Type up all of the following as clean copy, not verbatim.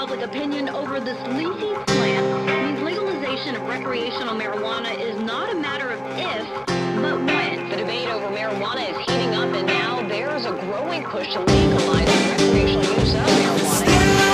public opinion over this leafy plant means legalization of recreational marijuana is not a matter of if, but when. The debate over marijuana is heating up, and now there's a growing push to legalize the recreational use of marijuana.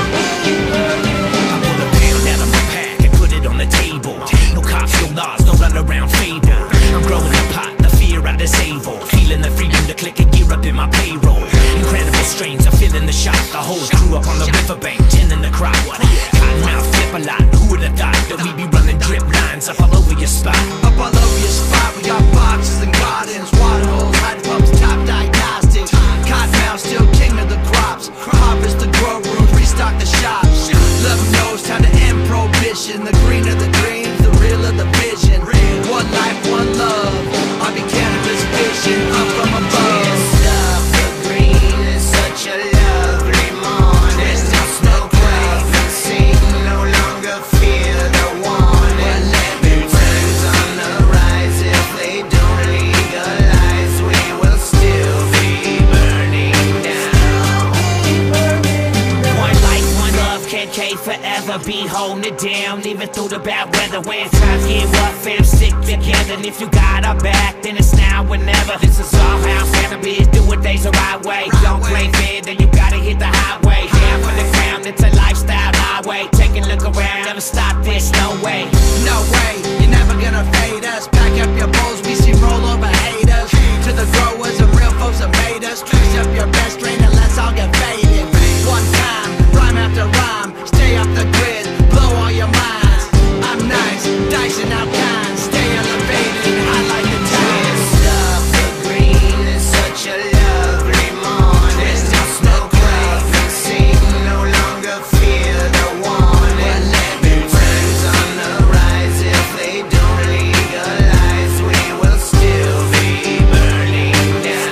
I pull a pound out of my pack and put it on the table. No cops, no laws, no run around fable. I'm growing the pot, the fear I disable. Feeling the freedom to click and gear up in my payroll. Incredible strains, I'm feeling the shock. The whole crew up on the riverbank, tending the crop. Cottonmouth flip a lot, who would have thought that we be running drip lines up all over your spot? Up all over your spot, we got boxes and gardens, water holes, hydro pumps, top diagnostics. Cottonmouth still king of the crops. Harvest the grow rooms, restock the shops. Let them know it's time to end prohibition. The greener the dreams, the realer the vision. One life, one love. I be cannabis vision up from above. Love the green is such a lovely morning. There's no smoke, laugh and sing, no longer fear the warning. Returns on the rise. If they don't legalize, we will still be burning down. One life, one love, KK forever. Be holding it down, leave it through the bad weather. When times get rough, fam, stick together. And if you got our back, then it's now or never. This is all how cannabis do it, things the right way. Don't play fair, then you gotta hit the highway. Down from the ground, it's a lifestyle highway. Take a look around, never stop this, no way. No way, you're never gonna fade us. Pack up your bowls, we see roll over haters. To the growers and real folks that made us. Choose up your best strain and let's all get faded. One time, rhyme after rhyme, stay off the grid, blow all your minds. I'm nice, dicing out kinds, stay elevated and highlight the times. Love the green is such a lovely morning. There's no smoke, laugh and sing, no longer fear the warning. Returns on the rise. If they don't legalize, we will still be burning down.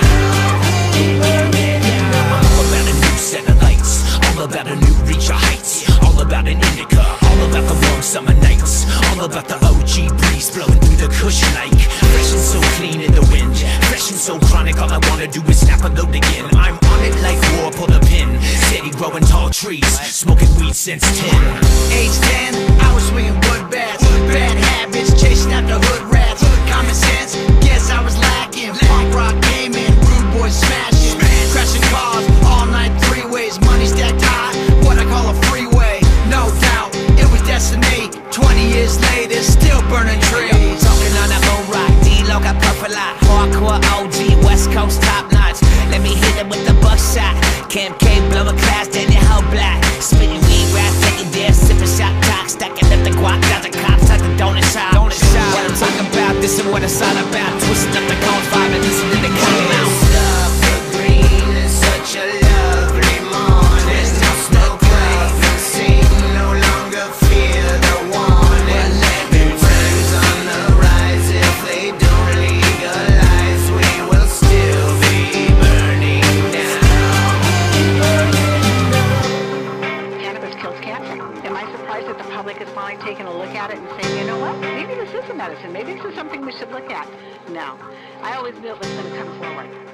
I'm all about a new set of lights, all about a new reach of heights, all about an indica, all about the warm summer nights, all about the OG breeze blowing through the cushion like fresh and so clean in the wind, fresh and so chronic. All I wanna do is snap a load again. I'm on it like war, pull a pin, steady growing tall trees, smoking weed since 10. Age 10, I was swinging wood bats. Bad habits, chasing after hood rats. Common sense, guess I was lacking. Punk rock gaming, rude boys smashing. Crashing cars, all night three ways. Money stacked high, what I call a freeway. No doubt, it was destiny. 20 years later, still burning trees. Talking on that moon rock, D-Lo got puff a lot. Hardcore OG, West Coast top notch. Let me hit it with the buckshot. Kim K blow a class, then your whole black. Spitting weed rap, taking dibs, sipping shot talk. Stacking up the guac, got the cops at the donut shop. What I'm talking about, this is what it's all about. Twisting up the cold vibe and listening to Cottonmouth. Love the green is such a lovely morning. There's no smoke, laugh and sing, no longer fear the warning. Returns on the rise. If they don't legalize, we will still be burning down. Cannabis kills cancer. Am I surprised that the public is finally taking a look at it and saying, you know what, maybe this is a medicine, maybe this is something we should look at? No. I always knew it was going to come forward.